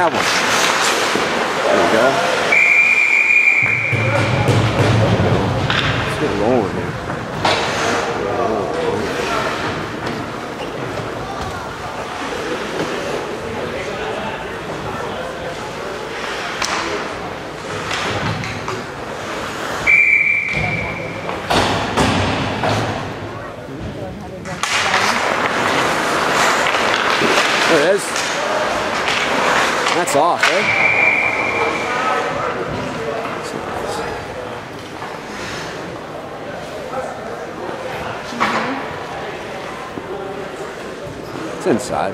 problem. There we go. Let's get rolling here. There it is. That's off, eh? It's inside.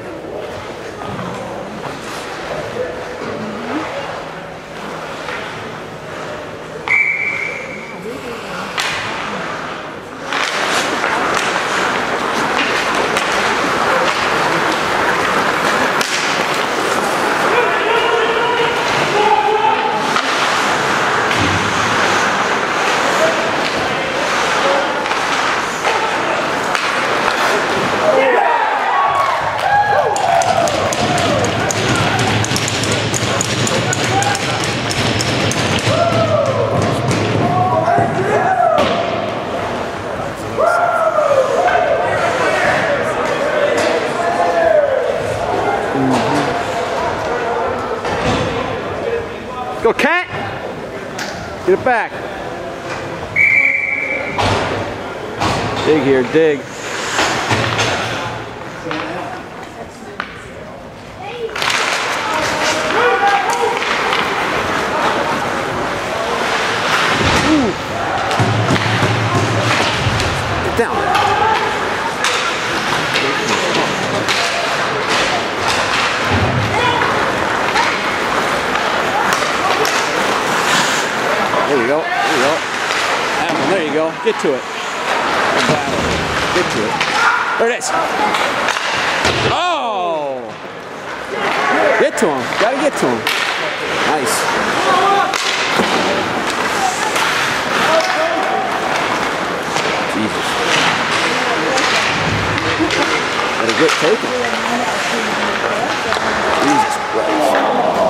Go, cat! Get it back. Dig here, dig. Ooh. Get down there. There you go. There you go. There you go. Get to it. Get to it. There it is. Oh! Get to him. Gotta get to him. Nice. Jesus. Got a good taken. Jesus Christ.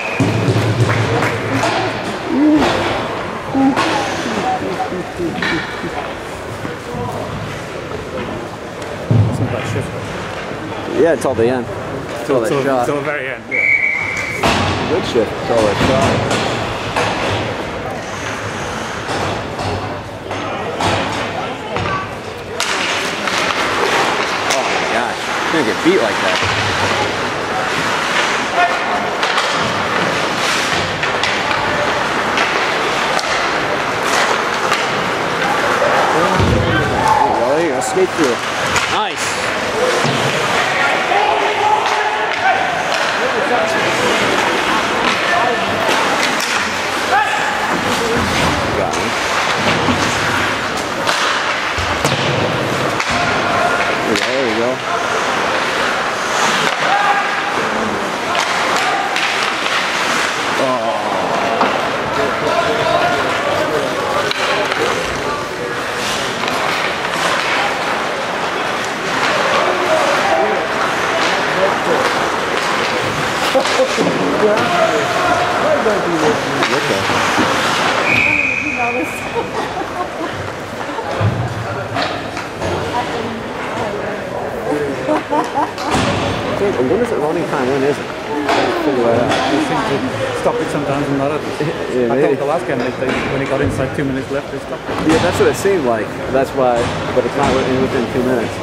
Yeah, until the end. Until that shot. Until the very end, yeah. Good shift until that shot. Oh my gosh. You're gonna get beat like that. There you go, skate through it. Nice. Got him. There you go. When is it running time? When is it? Figure that out. They seem to stop it sometimes and not others. Yeah, I thought the last game, when he got inside 2 minutes left, they stopped it. Yeah, that's what it seemed like. That's why, but it's not within 2 minutes.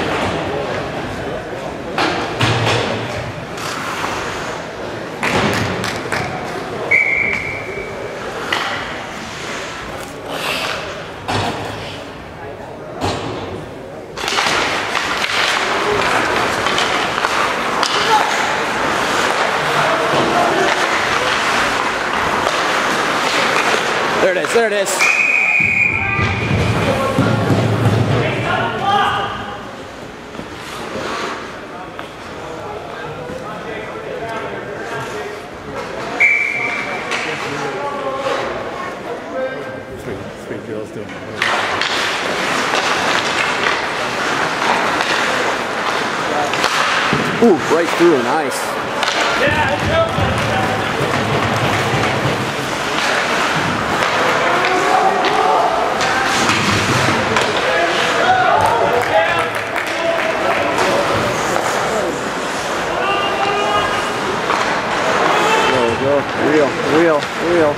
There it is, there it is. Three girls doing it. Ooh, right through, nice. Real.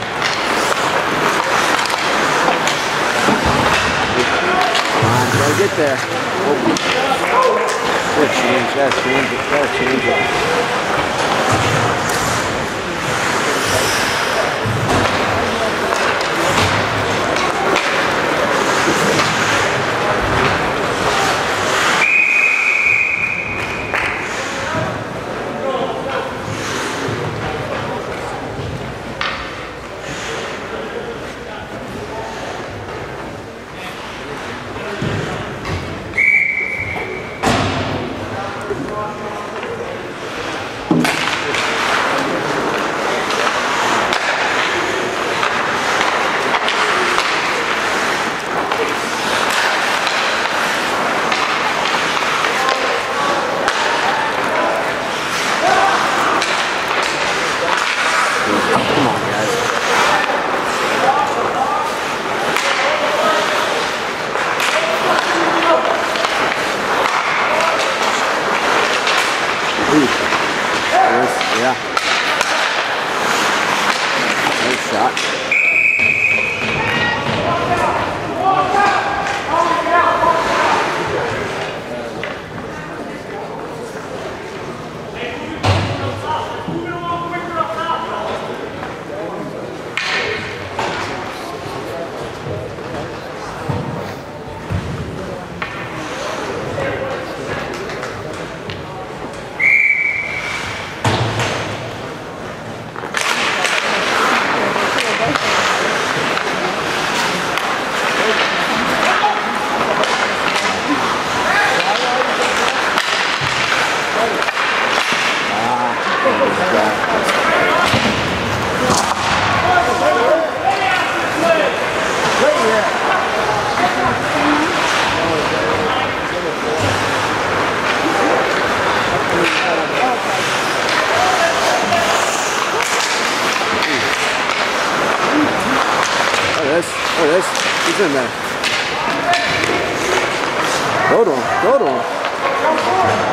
Come on, gotta get there. Gotta change it. Come on, guys. Ooh. Yeah. Nice shot. Oh, this. He's in there. Go to him.